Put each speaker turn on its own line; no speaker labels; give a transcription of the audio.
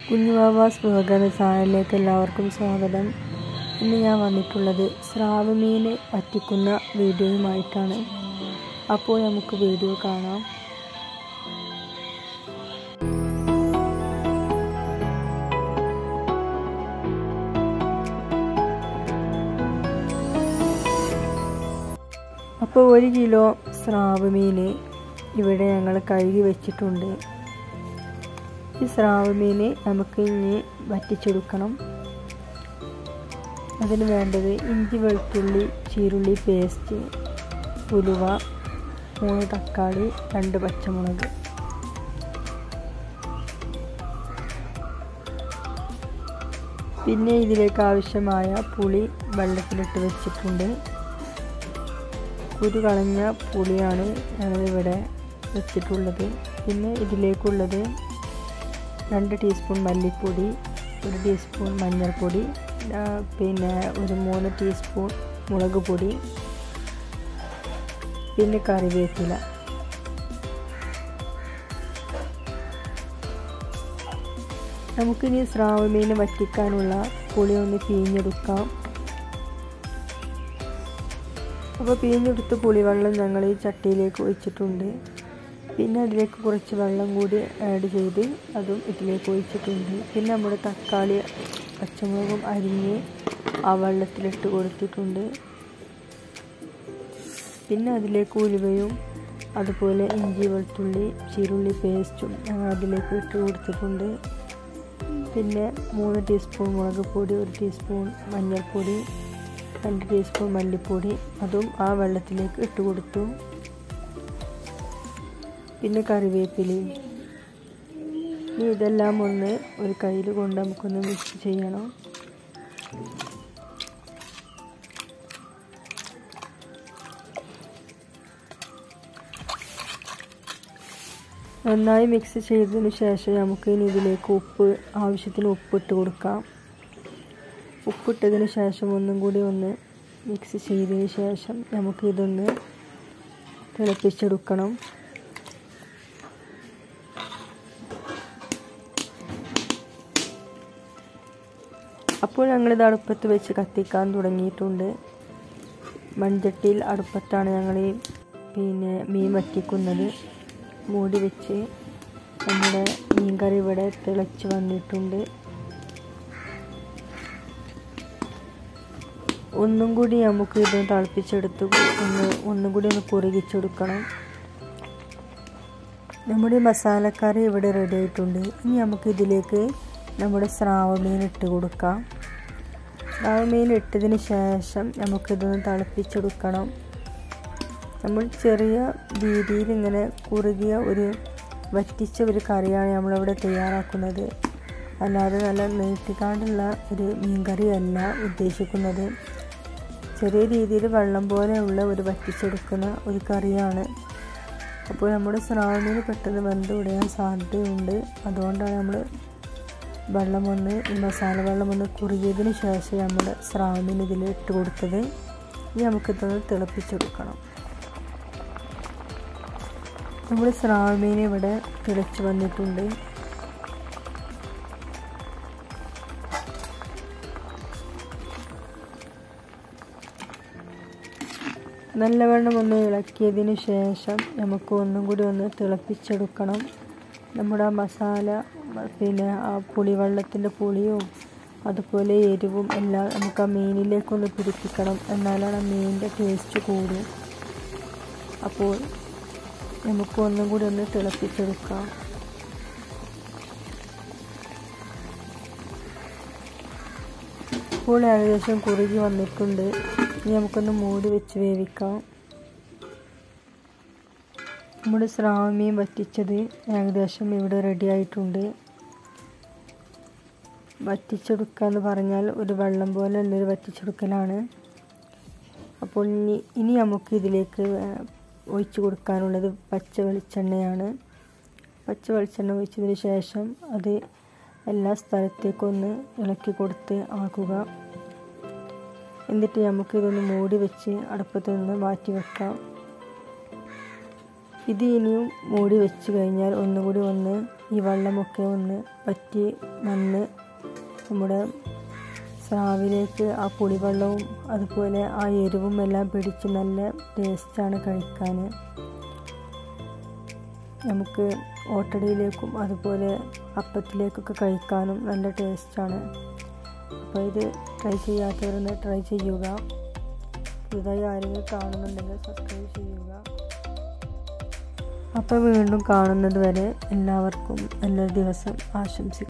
കുഞ്ഞുവാവാസ് vlog എന്ന ചാനലിലേക്ക് എല്ലാവർക്കും സ്വാഗതം. ഇന്ന് ഞാൻ വന്നിട്ടുള്ളത് സ്രാവ് മീൻ വറ്റിക്കുന്ന വീഡിയോയുമായിട്ടാണ്. അപ്പോൾ നമുക്ക് വീഡിയോ കാണാം. അപ്പോൾ 1 കിലോ സ്രാവ് മീൻ ഇവിടെ ഞങ്ങൾ കഴുകി വെച്ചിട്ടുണ്ട്. ഈ സ്രാവ് മീൻ നമുക്ക് ഇനി വറ്റിച്ചെടുക്കണം. അതിന് വേണ്ടത് ഇഞ്ചി, വെളുത്തുള്ളി, ചീരുള്ളി പേസ്റ്റ്, ഉലുവ, 3 തക്കാളി, 2 പച്ചമുളക്. പിന്നെ ഇതിലേക്ക് ആവശ്യമായ പുളി വെള്ളത്തിലിട്ട് വെച്ചിട്ടുണ്ട്. കുരു കളഞ്ഞ പുളിയാണ് ഞങ്ങളിവിടെ വെച്ചിട്ടുള്ളത്. പിന്നെ ഇതിലേക്കുള്ളത് 2 ടീസ്പൂൺ മല്ലിപ്പൊടി, 1 ടീസ്പൂൺ മഞ്ഞൾപ്പൊടി, പിന്നെ 3 ടീസ്പൂൺ മുളക് പൊടി, പിന്നെ കറിവേപ്പില. നമുക്കിനി സ്രാവ് മീൻ വറ്റിക്കാനുള്ള പുളി ഒന്ന് പിഴിഞ്ഞെടുക്കാം. അപ്പോൾ പിഴിഞ്ഞെടുത്ത് പുളിവെള്ളം ഞങ്ങൾ ഈ ചട്ടിയിലേക്ക് ഒഴിച്ചിട്ടുണ്ട്. പിന്നെ അതിലേക്ക് കുറച്ച് വെള്ളം കൂടി ആഡ് ചെയ്ത് അതും ഇതിലേക്ക് ഒഴിച്ചിട്ടുണ്ട്. പിന്നെ നമ്മുടെ തക്കാളി, പച്ചമുളകും അരിഞ്ഞ് ആ വെള്ളത്തിലിട്ട് കൊടുത്തിട്ടുണ്ട്. പിന്നെ അതിലേക്ക് ഉലുവയും അതുപോലെ ഇഞ്ചി, വെളുത്തുള്ളി, ചീരുള്ളി പേസ്റ്റും അതിലേക്ക് ഇട്ട് കൊടുത്തിട്ടുണ്ട്. പിന്നെ 3 ടീസ്പൂൺ മുളക് പൊടി, 1 ടീസ്പൂൺ മഞ്ഞൾപ്പൊടി, 2 ടീസ്പൂൺ മല്ലിപ്പൊടി അതും ആ വെള്ളത്തിലേക്ക് ഇട്ട് കൊടുത്തു. പിന്നെ കറിവേപ്പിലയും. ഇതെല്ലാം ഒന്ന് ഒരു കയ്യിൽ കൊണ്ട് നമുക്കൊന്ന് മിക്സ് ചെയ്യണം. നന്നായി മിക്സ് ചെയ്തതിന് ശേഷം നമുക്ക് ഇനി ഇതിലേക്ക് ആവശ്യത്തിന് ഉപ്പിട്ട് കൊടുക്കാം. ഉപ്പിട്ടതിന് ശേഷം ഒന്നും കൂടി ഒന്ന് മിക്സ് ചെയ്തതിന് ശേഷം നമുക്ക് ഇതൊന്ന് തിളപ്പിച്ചെടുക്കണം. അപ്പോൾ ഞങ്ങളിത് അടുപ്പത്ത് വെച്ച് കത്തിക്കാൻ തുടങ്ങിയിട്ടുണ്ട്. മൺചട്ടിയിൽ അടുപ്പത്താണ് ഞങ്ങൾ മീൻ വറ്റിക്കുന്നത്. മൂടി വെച്ച് നമ്മുടെ മീൻ കറി ഇവിടെ തിളച്ച് വന്നിട്ടുണ്ട്. ഒന്നും കൂടി നമുക്ക് ഇത് തിളപ്പിച്ചെടുത്ത് ഒന്നും കൂടി ഒന്ന് കുറുകിച്ചെടുക്കണം. നമ്മുടെ മസാലക്കറി ഇവിടെ റെഡി ആയിട്ടുണ്ട്. ഇനി നമുക്ക് ഇതിലേക്ക് നമ്മുടെ സ്രാവ് മീൻ ഇട്ട് കൊടുക്കാം. സ്രാവ് മീൻ ഇട്ടതിന് ശേഷം നമുക്കിതൊന്ന് തിളപ്പിച്ചെടുക്കണം. നമ്മൾ ചെറിയ രീതിയിൽ ഇങ്ങനെ കുറുകിയ വറ്റിച്ച ഒരു കറിയാണ് നമ്മളിവിടെ തയ്യാറാക്കുന്നത്. അല്ലാതെ നല്ല നീട്ടിക്കാണ്ടുള്ള ഒരു മീൻ കറിയല്ല ഉദ്ദേശിക്കുന്നത്. ചെറിയ രീതിയിൽ വെള്ളം പോലെയുള്ള വറ്റിച്ചെടുക്കുന്ന ഒരു കറിയാണ്. അപ്പോൾ നമ്മുടെ സ്രാവ് മീൻ പെട്ടെന്ന് വെന്ത് ഉടയാൻ സാധ്യതയുണ്ട്. അതുകൊണ്ടാണ് നമ്മൾ ഈ മസാല വെള്ളം ഒന്ന് കുറുകിയതിന് ശേഷം നമ്മുടെ സ്രാവ് മീൻ ഇതിൽ ഇട്ട് കൊടുത്തത്. ഇനി നമുക്കിതൊന്ന് തിളപ്പിച്ചെടുക്കണം. നമ്മുടെ സ്രാവ് മീൻ ഇവിടെ തിളച്ച് വന്നിട്ടുണ്ട്. നല്ലവണ്ണം ഒന്ന് ഇളക്കിയതിന് ശേഷം നമുക്ക് ഒന്നും കൂടി ഒന്ന് തിളപ്പിച്ചെടുക്കണം. നമ്മുടെ മസാല ആ പുളിവെള്ളത്തിൻ്റെ പുളിയും അതുപോലെ എരിവും എല്ലാം നമുക്ക് ആ മീനിലേക്കൊന്ന് പിടിപ്പിക്കണം. എന്നാലാണ് മീനിൻ്റെ ടേസ്റ്റ് കൂടും. അപ്പോൾ നമുക്ക് ഒന്നും കൂടി ഒന്ന് തിളപ്പിച്ചെടുക്കാം. ഇപ്പോൾ ഏകദേശം കുറുകി വന്നിട്ടുണ്ട്. ഇനി നമുക്കൊന്ന് മൂടി വെച്ച് വേവിക്കാം. നമ്മുടെ സ്രാവ് മീൻ വറ്റിച്ചത് ഏകദേശം ഇവിടെ റെഡി ആയിട്ടുണ്ട്. വറ്റിച്ചെടുക്കുക എന്ന് പറഞ്ഞാൽ ഒരു വെള്ളം പോലെ ഉള്ളൊരു വറ്റിച്ചെടുക്കലാണ്. അപ്പോൾ ഇനി നമുക്ക് ഇതിലേക്ക് ഒഴിച്ച് കൊടുക്കാനുള്ളത് പച്ച വെളിച്ചെണ്ണയാണ്. പച്ച വെളിച്ചെണ്ണ ഒഴിച്ചതിന് ശേഷം അത് എല്ലാ സ്ഥലത്തേക്കൊന്ന് ഇളക്കി കൊടുത്ത് ആക്കുക. എന്നിട്ട് നമുക്കിതൊന്ന് മൂടി വെച്ച് അടുപ്പത്ത് നിന്ന് മാറ്റി വെക്കാം. ഇത് ഇനിയും മൂടി വെച്ച് കഴിഞ്ഞാൽ ഒന്നുകൂടി ഈ വെള്ളമൊക്കെ പറ്റി വന്ന് നമ്മുടെ സ്രാവിലേക്ക് ആ പുളിവെള്ളവും അതുപോലെ ആ എരിവും എല്ലാം പിടിച്ച് നല്ല ടേസ്റ്റാണ് കഴിക്കാൻ. നമുക്ക് ഓട്ടടയിലേക്കും അതുപോലെ അപ്പത്തിലേക്കൊക്കെ കഴിക്കാനും നല്ല ടേസ്റ്റാണ്. അപ്പോൾ ഇത് ട്രൈ ചെയ്യാത്തവരൊന്ന് ട്രൈ ചെയ്യുക. പുതുതായി ആരെങ്കിലും കാണുന്നുണ്ടെങ്കിൽ സബ്സ്ക്രൈബ് ചെയ്യുക. അപ്പോൾ വീണ്ടും കാണുന്നത് വരെ എല്ലാവർക്കും നല്ലൊരു ദിവസം ആശംസിക്കുന്നു.